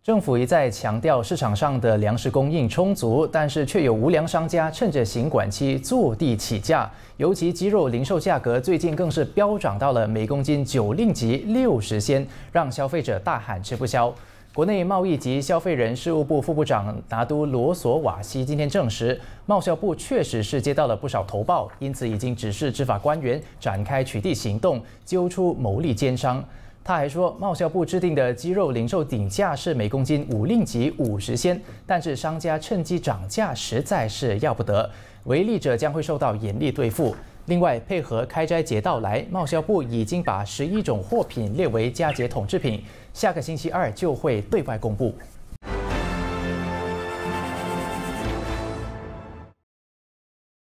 政府一再强调市场上的粮食供应充足，但是却有无良商家趁着行管期坐地起价，尤其鸡肉零售价格最近更是飙涨到了每公斤9令吉60仙，让消费者大喊吃不消。国内贸易及消费人事务部副部长拿督罗索瓦西今天证实，贸销部确实是接到了不少投报，因此已经指示执法官员展开取缔行动，揪出牟利奸商。他还说，贸销部制定的鸡肉零售顶价是每公斤5令吉50仙，但是商家趁机涨价实在是要不得，违例者将会受到严厉对付。另外，配合开斋节到来，贸销部已经把11种货品列为佳节统制品，下个星期2就会对外公布。